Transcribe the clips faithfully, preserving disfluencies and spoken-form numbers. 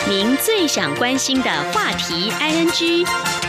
您最想关心的话题 I N G。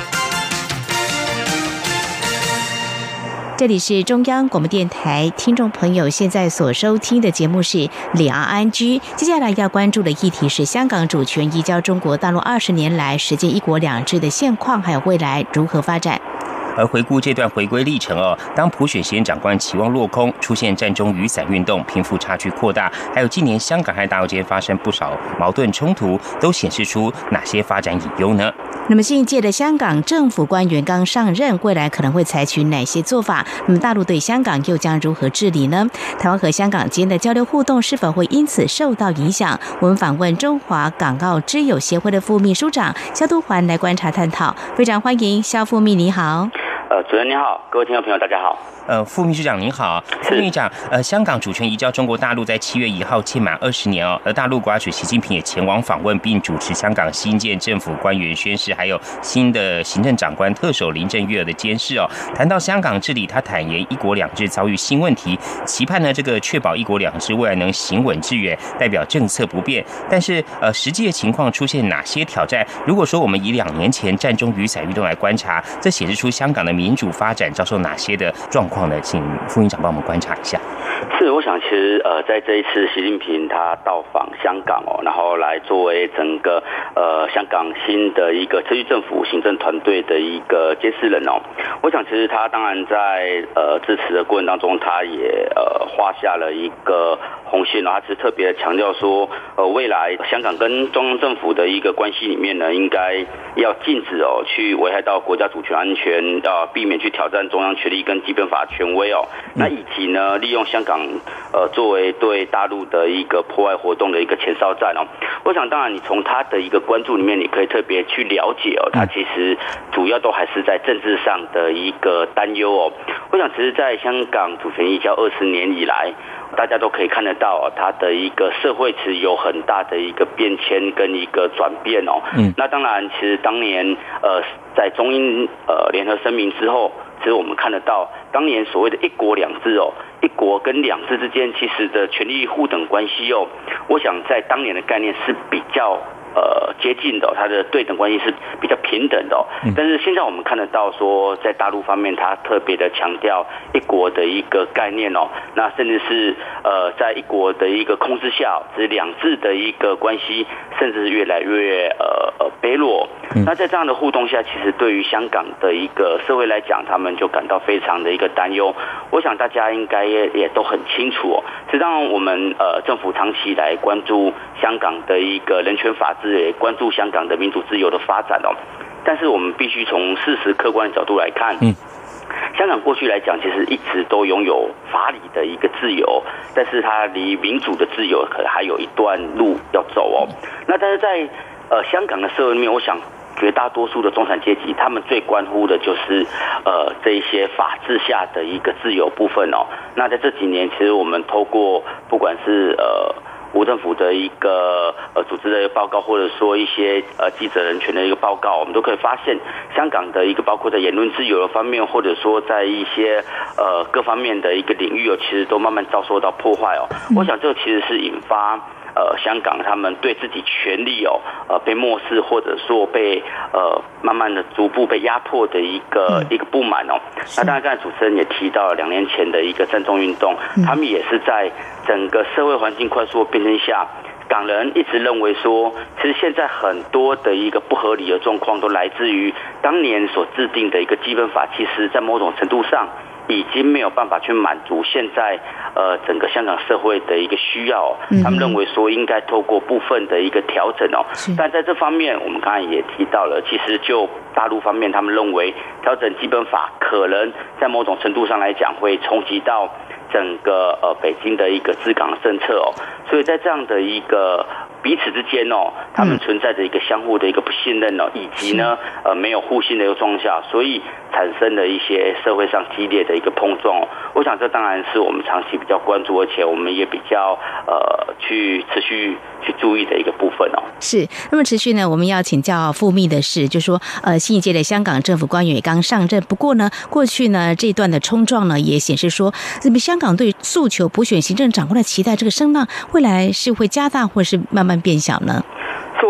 这里是中央广播电台，听众朋友现在所收听的节目是两岸 I N G。接下来要关注的议题是香港主权移交中国大陆二十年来实践一国两制的现况，还有未来如何发展。 而回顾这段回归历程哦，当普选行政长官期望落空，出现战中雨伞运动，贫富差距扩大，还有近年香港和大陆间发生不少矛盾冲突，都显示出哪些发展隐忧呢？ 那么新一届的香港政府官员刚上任，未来可能会采取哪些做法？那么大陆对香港又将如何治理呢？台湾和香港间的交流互动是否会因此受到影响？我们访问中华港澳知友协会的副秘书长萧都环来观察探讨。非常欢迎萧副秘，你好。 呃，主任你好，各位听众朋友大家好。 呃，副秘书长您好，副秘书长，呃，香港主权移交中国大陆在七月一号届满二十年哦，而大陆国家主席习近平也前往访问，并主持香港新建政府官员宣誓，还有新的行政长官特首林郑月娥的监誓哦。谈到香港治理，他坦言一国两制遭遇新问题，期盼呢这个确保一国两制未来能行稳致远，代表政策不变。但是呃，实际的情况出现哪些挑战？如果说我们以两年前战中雨伞运动来观察，这显示出香港的民主发展遭受哪些的状况？请副院长帮我们观察一下。 是，我想其实呃，在这一次习近平他到访香港哦，然后来作为整个呃香港新的一个特区政府行政团队的一个监事人哦，我想其实他当然在呃致辞的过程当中，他也呃画下了一个红线哦，他只是特别强调说，呃未来香港跟中央政府的一个关系里面呢，应该要禁止哦去危害到国家主权安全，要避免去挑战中央权力跟基本法权威哦，那以及呢利用香港呃，作为对大陆的一个破坏活动的一个前哨战哦，我想当然你从他的一个关注里面，你可以特别去了解哦，他其实主要都还是在政治上的一个担忧哦。我想其实在香港主权移交二十年以来，大家都可以看得到哦，他的一个社会其实有很大的一个变迁跟一个转变哦。嗯，那当然，其实当年呃在中英呃联合声明之后，其实我们看得到当年所谓的一国两制哦。一国跟两制之间其实的权力互等关系哦，我想在当年的概念是比较呃接近的，它的对等关系是比较平等的哦。但是现在我们看得到说，在大陆方面，它特别的强调一国的一个概念哦，那甚至是呃在一国的一个控制下，是两制的一个关系，甚至是越来越呃呃卑弱。那在这样的互动下，其实对于香港的一个社会来讲，他们就感到非常的一个担忧。我想大家应该也也都很清楚哦。实际上，我们呃政府长期以来关注香港的一个人权法治，也关注香港的民主自由的发展哦。但是我们必须从事实客观的角度来看，嗯，香港过去来讲，其实一直都拥有法理的一个自由，但是它离民主的自由可能还有一段路要走哦。那但是在呃香港的社会里面，我想绝大多数的中产阶级，他们最关乎的就是呃这一些法治下的一个自由部分哦。那在这几年，其实我们透过不管是呃无政府的一个呃组织的一个报告，或者说一些呃记者人权的一个报告，我们都可以发现，香港的一个包括在言论自由的方面，或者说在一些呃各方面的一个领域哦，其实都慢慢遭受到破坏哦。我想这其实是引发呃，香港他们对自己权利哦，呃，被漠视或者说被呃，慢慢的逐步被压迫的一个、嗯、一个不满哦。那当然，刚才主持人也提到了两年前的一个战中运动，嗯、他们也是在整个社会环境快速的变迁下，港人一直认为说，其实现在很多的一个不合理的状况都来自于当年所制定的一个基本法，其实在某种程度上已经没有办法去满足现在呃整个香港社会的一个需要、哦，他们认为说应该透过部分的一个调整哦，但在这方面我们刚才也提到了，其实就大陆方面，他们认为调整基本法可能在某种程度上来讲会冲击到整个呃北京的一个治港政策哦，所以在这样的一个彼此之间哦，他们存在着一个相互的一个不信任哦，以及呢呃没有互信的一个状况下，所以产生了一些社会上激烈的一个碰撞、哦。我想这当然是我们长期比较关注，而且我们也比较呃去持续去注意的一个部分哦。 是，那么持续呢，我们要请教副秘的是，就说呃新一届的香港政府官员也刚上任，不过呢，过去呢这一段的冲撞呢，也显示说，香港对诉求普选行政长官的期待，这个声浪未来是会加大，或是慢慢变小呢？ 所以我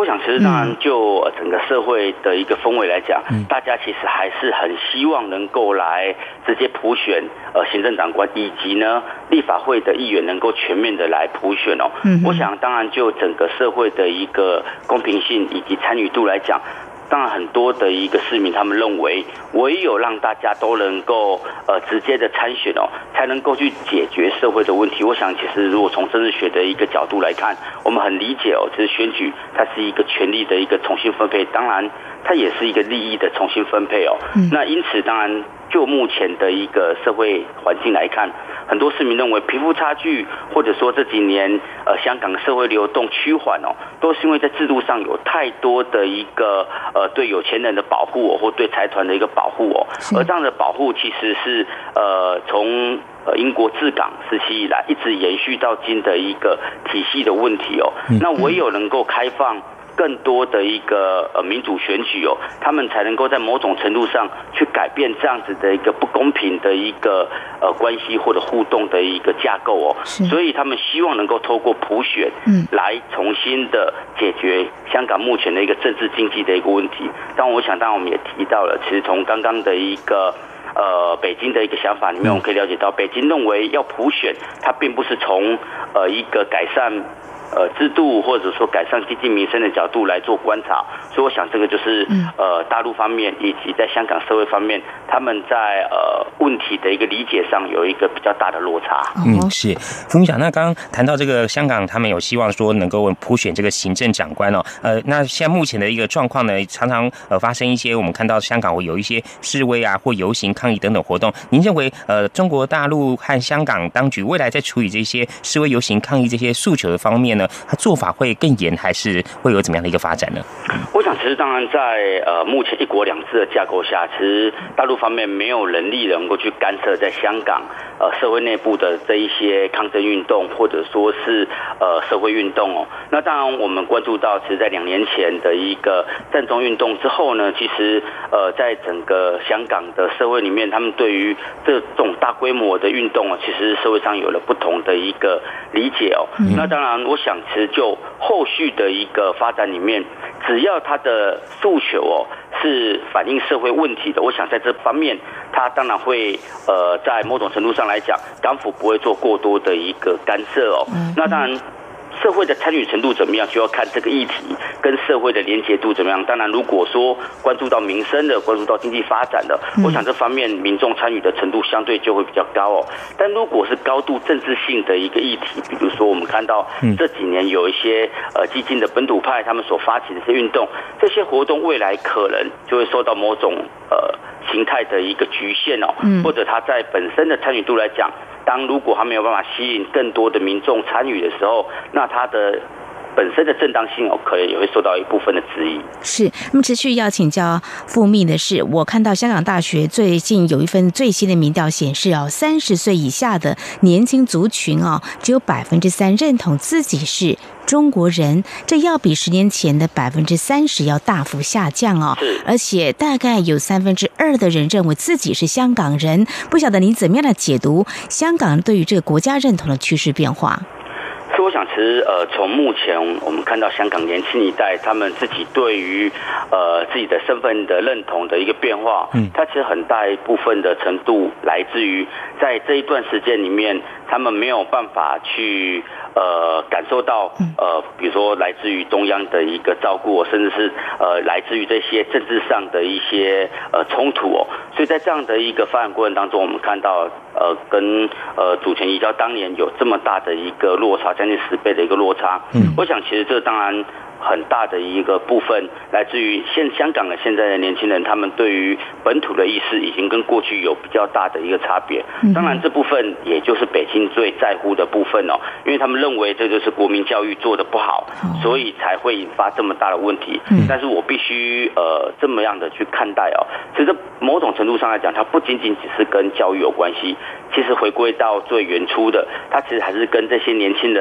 想，其实当然就整个社会的一个氛围来讲，嗯、大家其实还是很希望能够来直接普选呃行政长官，以及呢立法会的议员能够全面的来普选哦。嗯、我想，当然就整个社会的一个公平性以及参与度来讲。当然，很多的一个市民他们认为，唯有让大家都能够呃直接的参选哦，才能够去解决社会的问题。我想，其实如果从政治学的一个角度来看，我们很理解哦，其实选举它是一个权力的一个重新分配，当然它也是一个利益的重新分配哦。嗯、那因此，当然就目前的一个社会环境来看。很多市民认为贫富差距，或者说这几年呃香港的社会流动趋缓哦，都是因为在制度上有太多的一个呃对有钱人的保护哦，或对财团的一个保护哦，而这样的保护其实是呃从呃英国治港时期以来一直延续到今的一个体系的问题哦。那唯有能够开放。更多的一个呃民主选举哦，他们才能够在某种程度上去改变这样子的一个不公平的一个呃关系或者互动的一个架构哦，所以他们希望能够透过普选，嗯，来重新的解决香港目前的一个政治经济的一个问题。当然，我想当然我们也提到了，其实从刚刚的一个。呃，北京的一个想法里面，我们可以了解到，北京认为要普选，它并不是从呃一个改善呃制度或者说改善经济民生的角度来做观察，所以我想这个就是呃大陆方面以及在香港社会方面，他们在呃问题的一个理解上有一个比较大的落差。 嗯，是副秘书长，那刚刚谈到这个香港，他们有希望说能够普选这个行政长官哦，呃，那现在目前的一个状况呢，常常呃发生一些我们看到香港会有一些示威啊或游行抗议等等活动，您认为呃中国大陆和香港当局未来在处理这些示威游行抗议这些诉求的方面呢，它做法会更严，还是会有怎么样的一个发展呢？ 我想，其实当然在呃目前一国两制的架构下，其实大陆方面没有能力能够去干涉在香港呃社会内部的这一些抗争运动，或者说是呃社会运动哦。那当然，我们关注到，其实，在两年前的一个占中运动之后呢，其实呃在整个香港的社会里面，他们对于这种大规模的运动啊，其实社会上有了不同的一个理解哦。嗯、那当然，我想其实就后续的一个发展里面，只要他的诉求哦是反映社会问题的，我想在这方面，他当然会呃在某种程度上来讲，港府不会做过多的一个干涉哦。嗯、那当然。社会的参与程度怎么样，就要看这个议题跟社会的连结度怎么样。当然，如果说关注到民生的、关注到经济发展的，我想这方面民众参与的程度相对就会比较高哦。但如果是高度政治性的一个议题，比如说我们看到这几年有一些呃激进的本土派他们所发起的一些运动，这些活动未来可能就会受到某种呃形态的一个局限哦，或者它在本身的参与度来讲。当如果他没有办法吸引更多的民众参与的时候，那他的本身的正当性哦，可能也会受到一部分的质疑。 是，那么持续要请教副秘的是，我看到香港大学最近有一份最新的民调显示哦，三十岁以下的年轻族群哦，只有百分之三认同自己是中国人，这要比十年前的百分之三十要大幅下降哦。而且大概有三分之二的人认为自己是香港人，不晓得您怎么样的解读香港对于这个国家认同的趋势变化？ 所以我想，其实呃，从目前我们看到香港年轻一代他们自己对于呃自己的身份的认同的一个变化，嗯，它其实很大一部分的程度来自于在这一段时间里面，他们没有办法去呃感受到呃，比如说来自于中央的一个照顾，甚至是呃来自于这些政治上的一些呃冲突哦。所以在这样的一个发展过程当中，我们看到呃跟呃主权移交当年有这么大的一个落差，将近十倍的一个落差。嗯，我想其实这当然。很大的一个部分来自于现香港的现在的年轻人，他们对于本土的意识已经跟过去有比较大的一个差别。当然，这部分也就是北京最在乎的部分哦，因为他们认为这就是国民教育做得不好，所以才会引发这么大的问题。但是我必须呃这么样的去看待哦，其实某种程度上来讲，它不仅仅只是跟教育有关系，其实回归到最原初的，它其实还是跟这些年轻人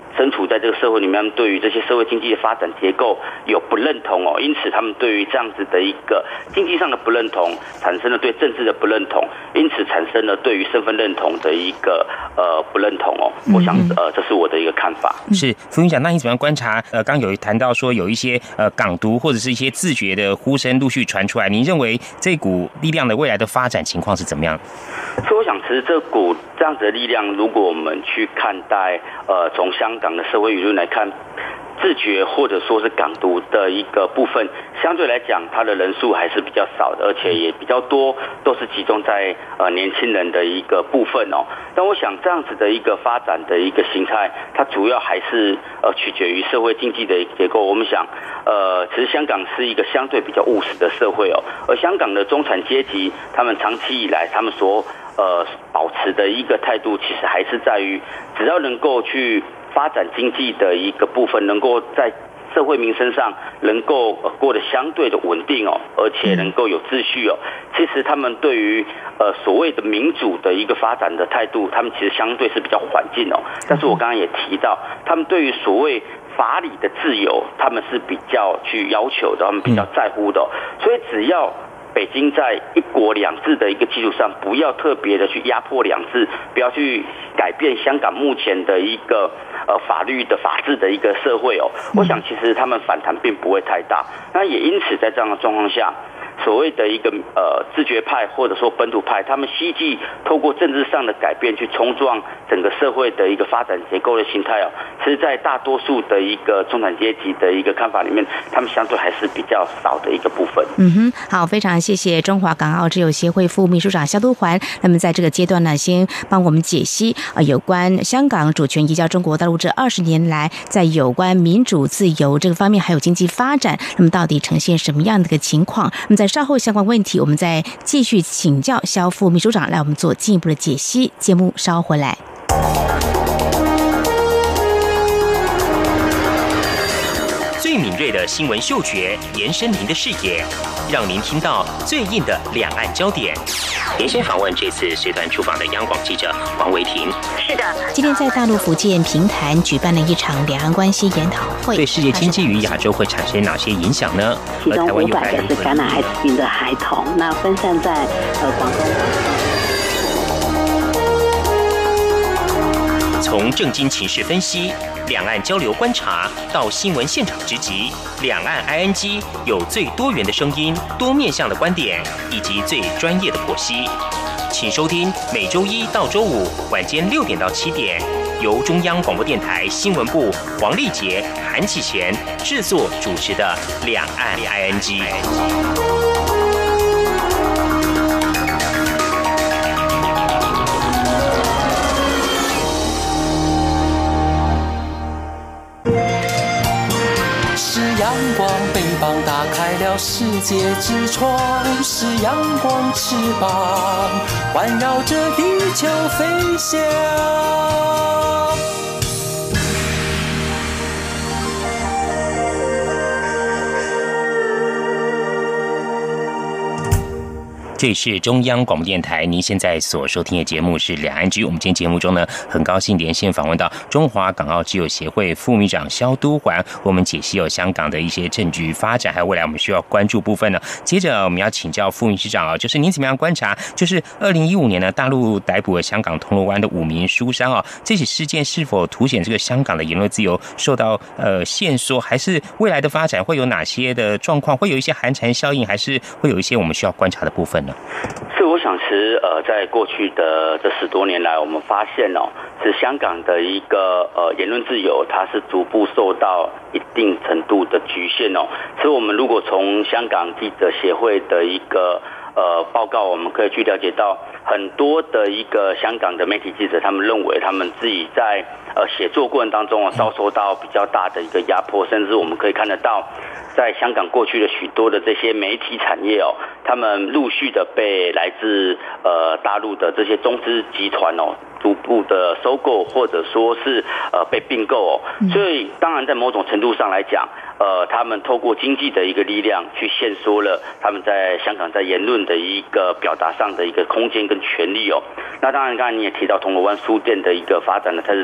身处在这个社会里面，对于这些社会经济的发展结构有不认同哦，因此他们对于这样子的一个经济上的不认同，产生了对政治的不认同，因此产生了对于身份认同的一个呃不认同哦。我想呃这是我的一个看法。 是副院长，那你怎么样观察？呃，刚有谈到说有一些呃港独或者是一些自觉的呼声陆续传出来，您认为这股力量的未来的发展情况是怎么样？ 所以我想，其实这股这样子的力量，如果我们去看待，呃，从香港的社会舆论来看，自觉或者说是港独的一个部分，相对来讲，它的人数还是比较少的，而且也比较多都是集中在呃年轻人的一个部分哦。但我想这样子的一个发展的一个形态，它主要还是呃取决于社会经济的一个结构。我们想，呃，其实香港是一个相对比较务实的社会哦，而香港的中产阶级，他们长期以来他们所呃保持的一个态度，其实还是在于，只要能够去发展经济的一个部分，能够在社会民生上能够过得相对的稳定哦，而且能够有秩序哦。其实他们对于呃所谓的民主的一个发展的态度，他们其实相对是比较缓进哦。但是我刚刚也提到，他们对于所谓法理的自由，他们是比较去要求的，他们比较在乎的哦。所以只要北京在一国两制的一个基础上，不要特别的去压迫两制，不要去改变香港目前的一个呃法律的法治的一个社会哦。我想其实他们反弹并不会太大。那也因此在这样的状况下，所谓的一个呃自觉派或者说本土派，他们希冀透过政治上的改变去冲撞整个社会的一个发展结构的形态哦。其实，在大多数的一个中产阶级的一个看法里面，他们相对还是比较少的一个部分。 嗯哼，好，非常谢谢中华港澳之友协会副秘书长萧都环。那么在这个阶段呢，先帮我们解析啊、呃、有关香港主权移交中国大陆这二十年来，在有关民主自由这个方面，还有经济发展，那么到底呈现什么样的一个情况？那么在稍后相关问题，我们再继续请教萧副秘书长来我们做进一步的解析。节目稍回来。 最敏锐的新闻嗅觉，延伸您的视野，让您听到最硬的两岸焦点。连线访问这次随团出访的央广记者黄维婷。 是的，今天在大陆福建平潭举办了一场两岸关系研讨会， 对世界经济与亚洲会产生哪些影响呢？ 其中五百个是感染艾滋病的孩童，那分散在呃广东。 从政经情势分析、两岸交流观察到新闻现场直击，两岸 I N G 有最多元的声音、多面向的观点以及最专业的剖析。请收听每周一到周五晚间六点到七点，由中央广播电台新闻部黄丽杰、韩启贤制作主持的《两岸 I N G》。 阳光，翅膀打开了世界之窗，是阳光翅膀环绕着地球飞翔。 这里是中央广播电台，您现在所收听的节目是两岸居。我们今天节目中呢，很高兴连线访问到中华港澳之友协会副秘书长萧都环，我们解析有香港的一些政局发展，还有未来我们需要关注部分呢。接着我们要请教副秘书长啊，就是您怎么样观察，就是二零一五年呢，大陆逮捕了香港铜锣湾的五名书商啊，这起事件是否凸显这个香港的言论自由受到呃限缩，还是未来的发展会有哪些的状况？会有一些寒蝉效应，还是会有一些我们需要观察的部分？ 所以我想，其实呃，在过去的这十多年来，我们发现哦，是香港的一个呃言论自由，它是逐步受到一定程度的局限哦。所以我们如果从香港记者协会的一个呃报告，我们可以去了解到，很多的一个香港的媒体记者，他们认为他们自己在呃写作过程当中啊，遭受到比较大的一个压迫，甚至我们可以看得到，在香港过去的许多的这些媒体产业哦，他们陆续的被来自呃大陆的这些中资集团哦，逐步的收购或者说是呃被并购哦，所以当然在某种程度上来讲，呃，他们透过经济的一个力量去限缩了他们在香港在言论的一个表达上的一个空间跟权利哦。那当然，刚才你也提到铜锣湾书店的一个发展的态势，当然我想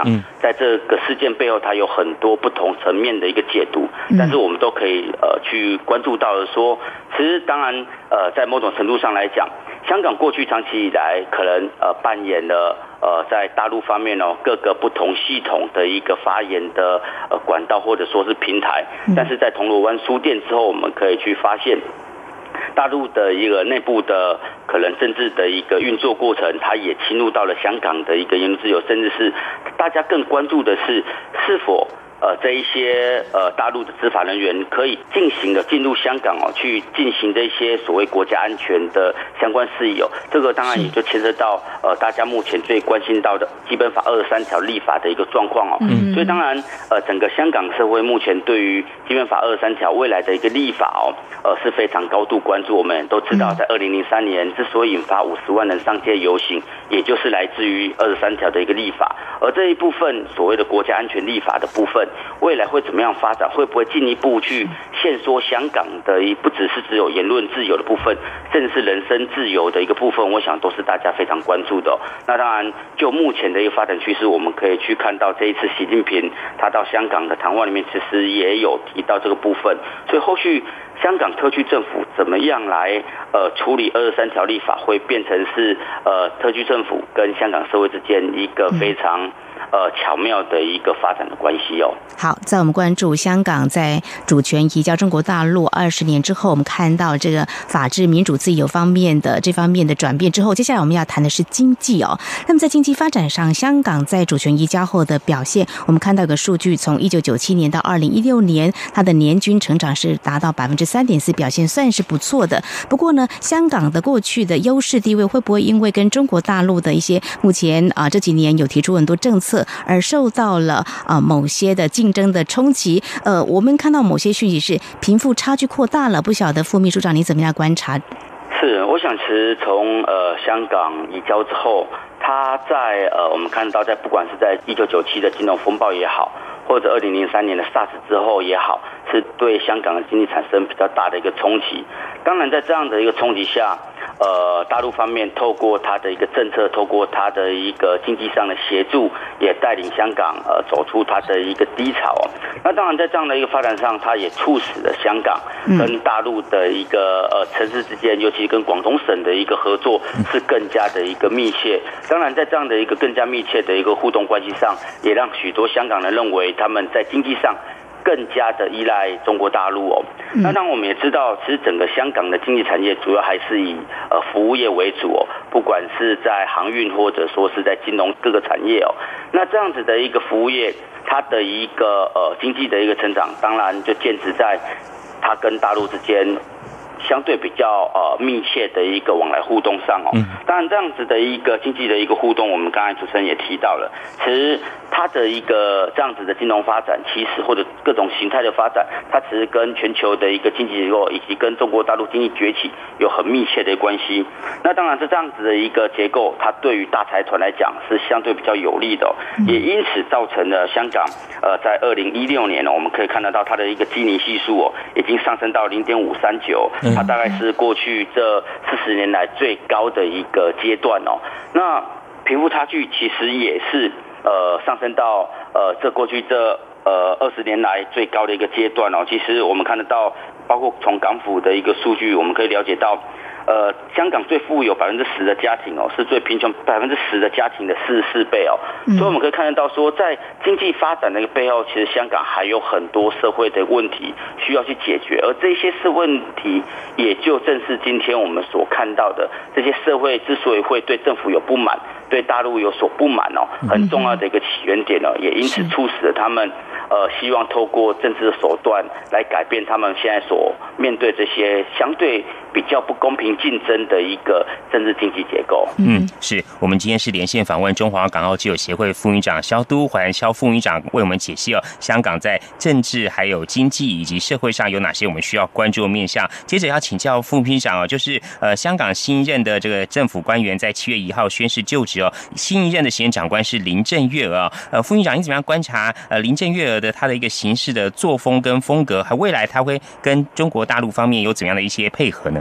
嗯、在这个事件背后，它有很多不同层面的一个解读，嗯、但是我们都可以呃去关注到的说，其实当然呃在某种程度上来讲，香港过去长期以来可能呃扮演了呃在大陆方面哦各个不同系统的一个发言的呃管道或者说是平台，但是在铜锣湾书店之后，我们可以去发现。大陆的一个内部的可能政治的一个运作过程，它也侵入到了香港的一个言论自由，甚至是大家更关注的是是否呃这一些呃大陆的执法人员可以进行的进入香港哦，去进行这些所谓国家安全的相关事宜哦，这个当然也就牵涉到呃大家目前最关心到的基本法二十三条立法的一个状况哦，嗯、所以当然呃整个香港社会目前对于基本法二十三条未来的一个立法哦。呃，是非常高度关注。我们都知道，在二零零三年之所以引发五十万人上街游行，也就是来自于二十三条的一个立法。而这一部分所谓的国家安全立法的部分，未来会怎么样发展？会不会进一步去限缩香港的一不只是只有言论自由的部分，甚至是人身自由的一个部分？我想都是大家非常关注的、哦。那当然，就目前的一个发展趋势，我们可以去看到这一次习近平他到香港的谈话里面，其实也有提到这个部分。所以后续。香港特区政府怎么样来呃处理二十三条立法，会变成是呃特区政府跟香港社会之间一个非常。呃，巧妙的一个发展的关系哦。 好，在我们关注香港在主权移交中国大陆二十年之后，我们看到这个法治、民主、自由方面的这方面的转变之后，接下来我们要谈的是经济哦。那么在经济发展上，香港在主权移交后的表现，我们看到一个数据，从一九九七年到二零一六年，它的年均成长是达到百分之三点四，表现算是不错的。不过呢，香港的过去的优势地位会不会因为跟中国大陆的一些目前啊、呃、这几年有提出很多政策？而受到了啊、呃、某些的竞争的冲击，呃，我们看到某些讯息是贫富差距扩大了，不晓得副秘书长你怎么样观察？ 是，我想其实从呃香港移交之后，它在呃我们看到在不管是在一九九七的金融风暴也好，或者二零零三年的 SARS 之后也好，是对香港的经济产生比较大的一个冲击。当然，在这样的一个冲击下，呃，大陆方面透过它的一个政策，透过它的一个经济上的协助，也带领香港呃走出它的一个低潮。那当然，在这样的一个发展上，它也促使了香港跟大陆的一个呃城市之间，尤其跟广东省的一个合作是更加的一个密切。当然，在这样的一个更加密切的一个互动关系上，也让许多香港人认为他们在经济上更加的依赖中国大陆哦。那当然我们也知道，其实整个香港的经济产业主要还是以呃服务业为主哦，不管是在航运或者说是在金融各个产业哦。那这样子的一个服务业，它的一个呃经济的一个成长，当然就建植在它跟大陆之间相对比较呃密切的一个往来互动上哦。当然这样子的一个经济的一个互动，我们刚才主持人也提到了，其实它的一个这样子的金融发展，其实或者各种形态的发展，它其实跟全球的一个经济结构以及跟中国大陆经济崛起有很密切的关系。那当然是这样子的一个结构，它对于大财团来讲是相对比较有利的、哦，也因此造成了香港呃在二零一六年呢、哦，我们可以看得到它的一个基尼系数哦，已经上升到零点五三九，它大概是过去这四十年来最高的一个阶段哦。那贫富差距其实也是呃上升到呃这过去这呃二十年来最高的一个阶段哦。其实我们看得到，包括从港府的一个数据，我们可以了解到。呃，香港最富有百分之十的家庭哦，是最贫穷百分之十的家庭的四十四倍哦。所以我们可以看得到说，在经济发展的一个背后，其实香港还有很多社会的问题需要去解决，而这些是问题，也就正是今天我们所看到的，这些社会之所以会对政府有不满，对大陆有所不满哦，很重要的一个起源点哦，也因此促使了他们呃希望透过政治的手段来改变他们现在所面对这些相对比较不公平竞争的一个政治经济结构。 嗯，是我们今天是连线访问中华港澳居友协会副秘书长萧都怀萧副秘书长为我们解析哦，香港在政治还有经济以及社会上有哪些我们需要关注的面向。接着要请教副秘书长哦，就是呃香港新任的这个政府官员在七月一号宣誓就职哦，新一任的行政长官是林郑月娥哦。呃，副秘书长你怎么样观察呃林郑月娥的他的一个行事的作风跟风格，还未来他会跟中国大陆方面有怎样的一些配合呢？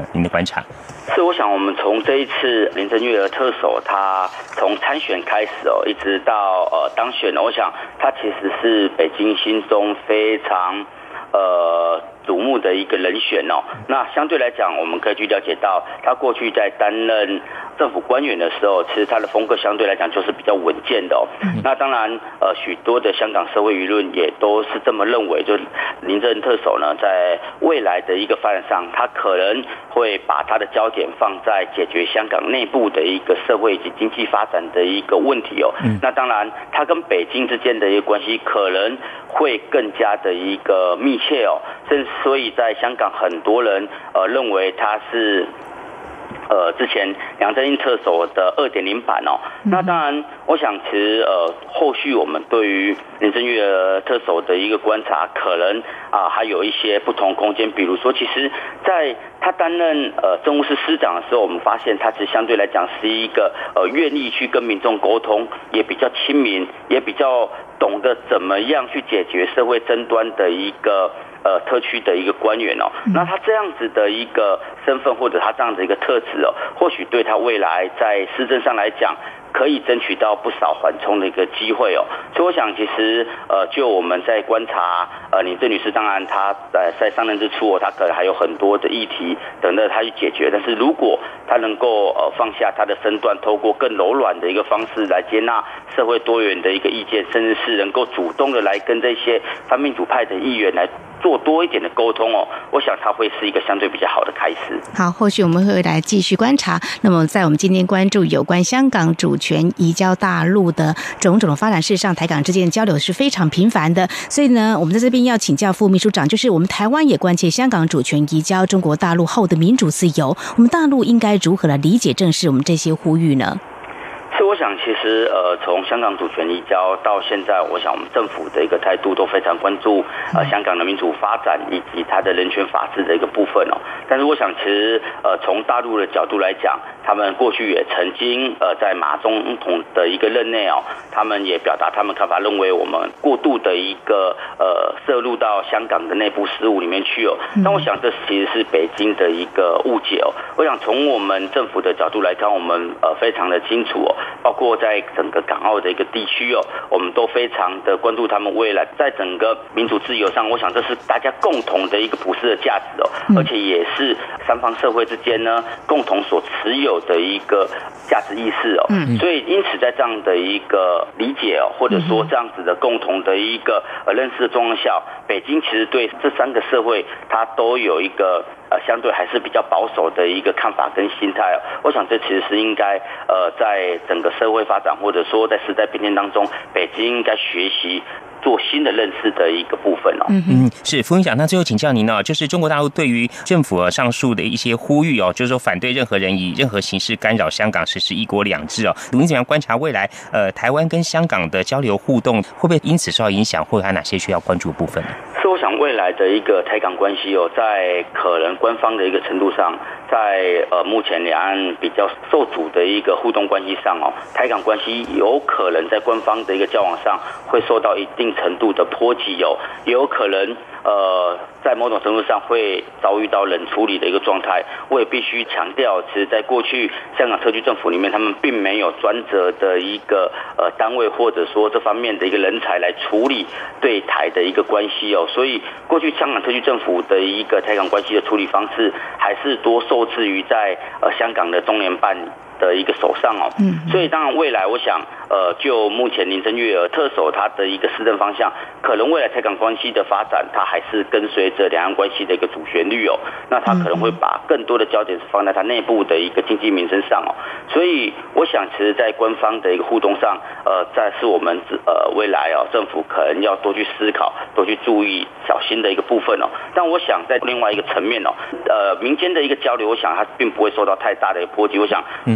您的观察？ 是，我想我们从这一次林郑月娥特首，她从参选开始哦，一直到呃当选，我想她其实是北京心中非常呃瞩目的一个人选哦。那相对来讲，我们可以去了解到，她过去在担任政府官员的时候，其实他的风格相对来讲就是比较稳健的哦。嗯、那当然，呃，许多的香港社会舆论也都是这么认为，就林郑特首呢，在未来的一个发展上，他可能会把他的焦点放在解决香港内部的一个社会以及经济发展的一个问题哦。嗯、那当然，他跟北京之间的一个关系可能会更加的一个密切哦。甚至所以在香港，很多人呃认为他是。呃，之前梁振英特首的 二点零 版哦，那当然，我想其实呃，后续我们对于林郑月娥特首的一个观察，可能啊、呃、还有一些不同空间。比如说，其实在他担任呃政务司司长的时候，我们发现他其实相对来讲是一个呃愿意去跟民众沟通，也比较亲民，也比较懂得怎么样去解决社会争端的一个。呃，特区的一个官员哦，那他这样子的一个身份，或者他这样的一个特质哦，或许对他未来在施政上来讲，可以争取到不少缓冲的一个机会哦。所以我想，其实呃，就我们在观察，呃，林郑女士，当然她在在上任之初哦，她可能还有很多的议题等着她去解决，但是如果她能够呃放下她的身段，透过更柔软的一个方式来接纳社会多元的一个意见，甚至是能够主动的来跟这些反民主派的议员来做多一点的沟通哦，我想它会是一个相对比较好的开始。 好，后续我们会来继续观察。那么，在我们今天关注有关香港主权移交大陆的种种的发展，事实上，台港之间的交流是非常频繁的。所以呢，我们在这边要请教副秘书长，就是我们台湾也关切香港主权移交中国大陆后的民主自由，我们大陆应该如何来理解正视我们这些呼吁呢？ 是，我想其实呃，从香港主权移交到现在，我想我们政府的一个态度都非常关注呃香港的民主发展以及它的人权法治的一个部分哦。但是我想其实呃，从大陆的角度来讲，他们过去也曾经呃在马总统的一个任内哦，他们也表达他们看法，认为我们过度的一个呃涉入到香港的内部事务里面去哦。但我想这其实是北京的一个误解哦。我想从我们政府的角度来看，我们呃非常的清楚哦。包括在整个港澳的一个地区哦，我们都非常的关注他们未来在整个民主自由上，我想这是大家共同的一个普世的价值哦，而且也是三方社会之间呢共同所持有的一个价值意识哦。嗯，所以因此在这样的一个理解哦，或者说这样子的共同的一个呃认识的状况下，北京其实对这三个社会它都有一个呃相对还是比较保守的一个看法跟心态哦。我想这其实是应该呃在整个社会发展或者说在时代变迁当中，北京应该学习做新的认识的一个部分哦。 嗯嗯，是副院长，那最后请教您呢，就是中国大陆对于政府上述的一些呼吁哦，就是说反对任何人以任何形式干扰香港实施一国两制哦，您怎样观察未来呃台湾跟香港的交流互动会不会因此受到影响，或者还有哪些需要关注的部分呢？ 是，我想未来的一个台港关系哦，在可能官方的一个程度上，在呃目前两岸比较受阻的一个互动关系上哦，台港关系有可能在官方的一个交往上会受到一定程度的波及哦，也有可能呃在某种程度上会遭遇到冷处理的一个状态。我也必须强调，其实在过去香港特区政府里面，他们并没有专责的一个呃单位或者说这方面的一个人才来处理对台的一个关系哦，所以过去香港特区政府的一个台港关系的处理方式，还是多受制于在呃香港的中联办的一个手上哦。嗯，所以当然未来我想呃就目前林郑月娥特首她的一个施政方向，可能未来台港关系的发展，它还是跟随着两岸关系的一个主旋律哦。那它可能会把更多的焦点是放在它内部的一个经济民生上哦。所以我想其实在官方的一个互动上，呃在是我们呃未来哦政府可能要多去思考，多去注意小心的一个部分哦。但我想在另外一个层面哦，呃民间的一个交流，我想它并不会受到太大的波及。我想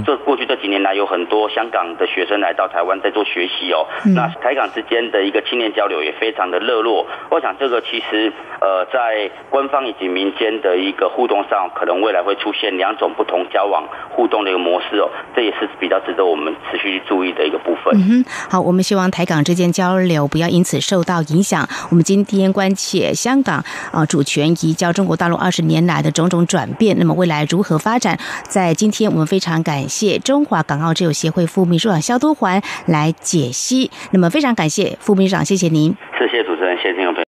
这过去这几年来有很多香港的学生来到台湾在做学习哦。嗯、那台港之间的一个青年交流也非常的热络。我想这个其实呃在官方以及民间的一个互动上，可能未来会出现两种不同交往互动的一个模式哦。这也是比较值得我们持续注意的一个部分。 嗯哼，好，我们希望台港之间交流不要因此受到影响。我们今天关切香港啊、呃、主权移交中国大陆二十年来的种种转变，那么未来如何发展？在今天我们非常感谢中华港澳之友协会副秘书长萧多环来解析。那么非常感谢副秘书长，谢谢您。 谢谢主持人，谢谢听众朋友。